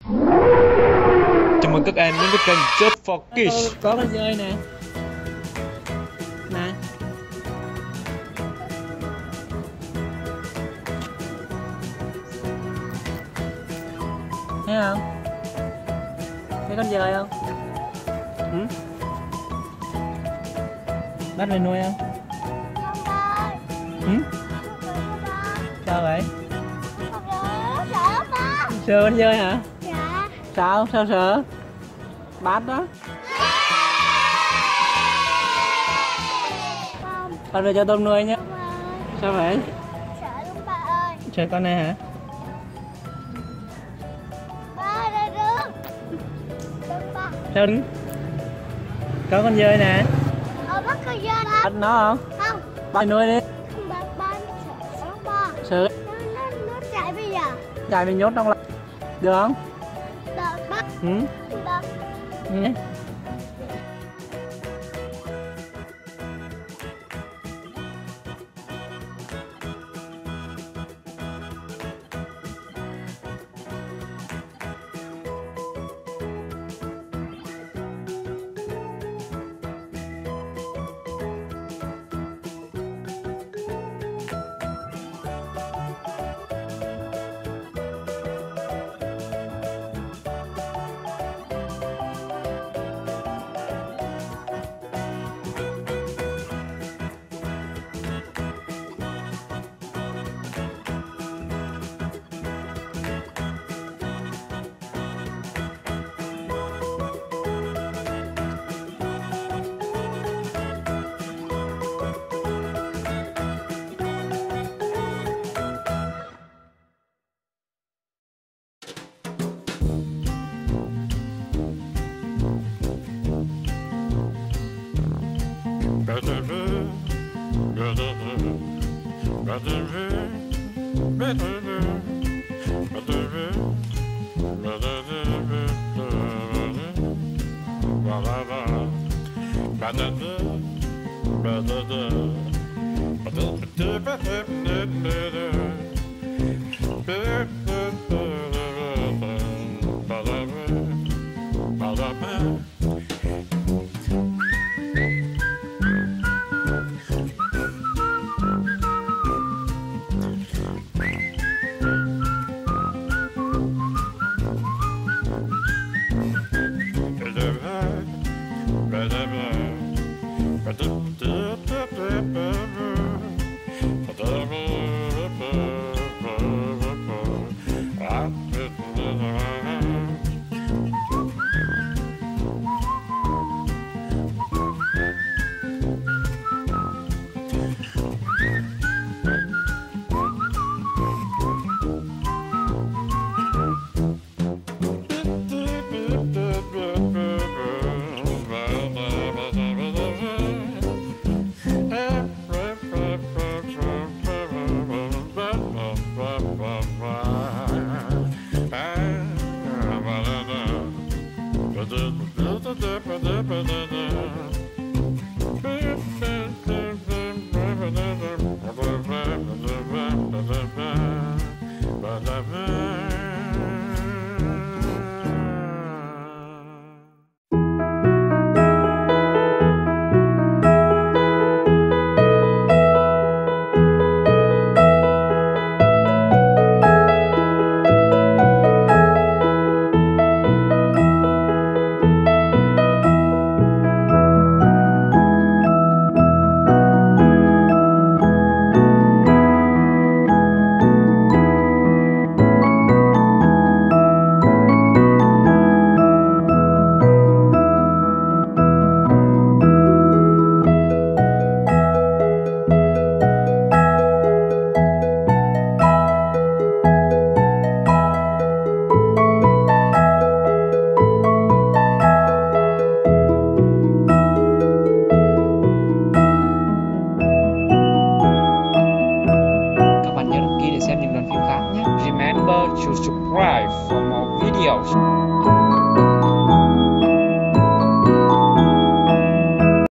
Chào mừng các em đến với kênh Just for Kids. Có con dơi nè. Nè. Thấy không? Thấy con dơi không? Ừ? Bắt về nuôi không? Ừ? Sao vậy? Sợ con dơi hả? Dạ. Sao? Sao sợ? Bắt đó. Không. Con về cho tôm nuôi nhé. Không ơi. Sao vậy? Sợ lắm ba ơi. Sợ con này hả? Ba ra đứng. Đừng ba. Sao đứng? Có con dơi nè. Bắt con dơi ba. Bắt nó không? Không. Bắt nuôi đi. Ba nó sợ lắm ba. Sợ. Nó chạy bây giờ. Chạy mình nhốt trong lòng. Được không? Đợt bắt. Ừ. Đợt. Nhé. Remember to subscribe for more videos.